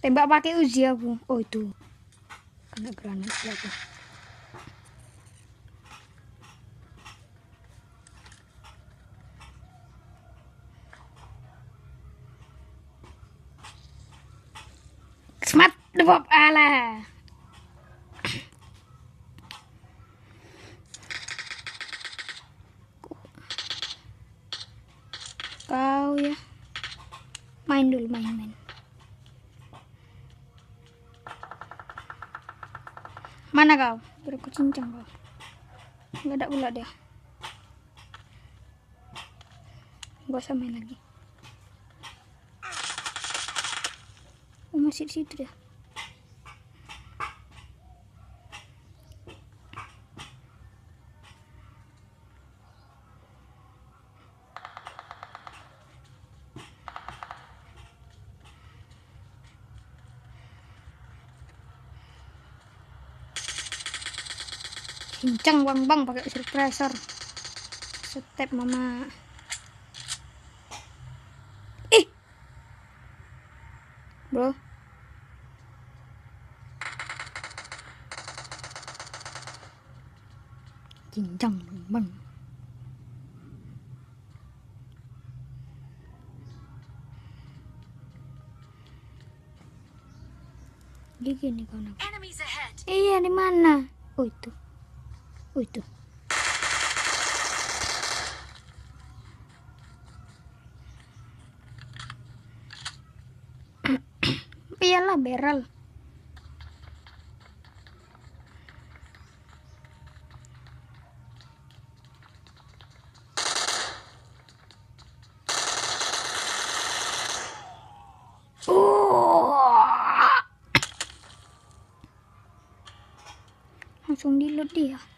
Tembak pakai Uzi aku. Oh itu. Kena granat aku. Smart debop ala. Kau ya. Main dulu main. Mana kau? Berku cincang kau. Enggak ada pula dia. Gak usah main lagi. Oh, masih di situ dia. Cincang bang pakai suppressor. Step mama. Bro. Cincang bang. Gigi nih kawan aku. Iya di mana? Oh itu. Iyalah barrel. Langsung di load dia.